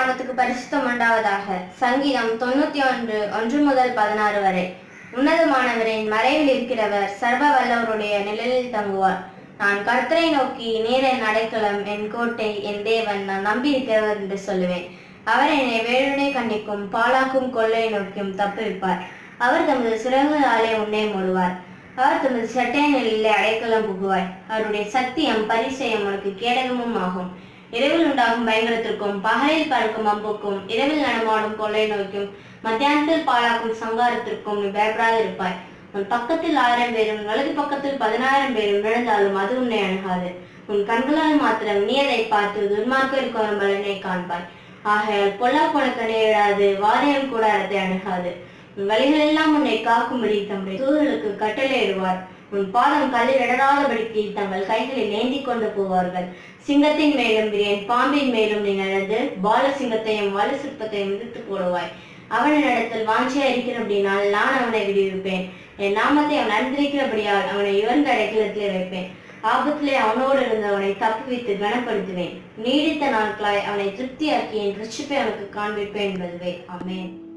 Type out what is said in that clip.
நாமத்துக்கு பரிசுத்தம் உண்டாவதாக. சங்கீதம் 91 1 முதல் 16 வரை. உன்னதமானவரின் மறைவில் இருக்கிறவர் சர்வ வல்லவருடைய நிழலில் தங்குவார். நான் கர்த்தரை நோக்கி, நீர் என் அடைக்கலம், என் கோட்டை, என் தேவன், நான் நம்பி இருக்கிறவர் என்று சொல்லுவேன். அவர் என்னை வேழுனை கண்ணிக்கும் பாலாக்கும் கொள்ளை நோக்கியும் தப்புவிப்பார். அவர் தமது சிறகுகளாலே உன்னை மூடுவார். அவர் தமது சட்டை நிலையிலே அடைக்கலம் புகுவார். அவருடைய சத்தியம் பரிசயம் உனக்கு கேடகமும் ஆகும். இரவில் உண்டாகும் பயங்கரத்திற்கும் பகலில் பறக்கும் அம்புக்கும் இரவில் நடமாடும் கொள்ளை நோக்கும் மத்தியானத்தில் பாழாக்கும் சங்காரத்திற்கும் நீ பயப்படாது இருப்பாய். உன் பக்கத்தில் 1000 பேரும் வலது பக்கத்தில் 10,000 பேரும் விழுந்தாலும் அது உன்னை அணுகாது. உன் கண்களால் மாத்திரம் நீ அதை பார்த்து துன்மார்க்கருக்கு வரும் பலனை காண்பாய். ஆகையால் பொல்லாப்பு உனக்கு நேரிடாது, வாதையும் கூடாரத்தை அணுகாது. உன் வழிகளெல்லாம் உன்னை காக்கும்படி தம்முடைய தூதர்களுக்கு கட்டளையிடுவார். உன் பாதம் கல்லில் இடராதபடிக்கு தங்கள் கைகளில் ஏந்தி கொண்டு போவார்கள். சிங்கத்தின் மேலும் விரியன் பாம்பின் மேலும் நீ நடந்து பால சிங்கத்தையும் வலு சிற்பத்தையும் மிதித்து போடுவாய். அவனிடத்தில் வாஞ்சையா இருக்கிறபடினால் நான் அவனை விடுவிப்பேன். என் நாமத்தை அவன் அறிந்திருக்கிறபடியால் அவனை இவன் அடைக்கலத்திலே வைப்பேன். ஆபத்திலே அவனோடு இருந்தவனை தப்புவித்து கனப்படுத்துவேன். நீடித்த நாட்களாய் அவனை திருப்தியாக்கி என் ரட்சிப்பை அவனுக்கு காண்பிப்பேன் என்பதுவே. ஆமென்.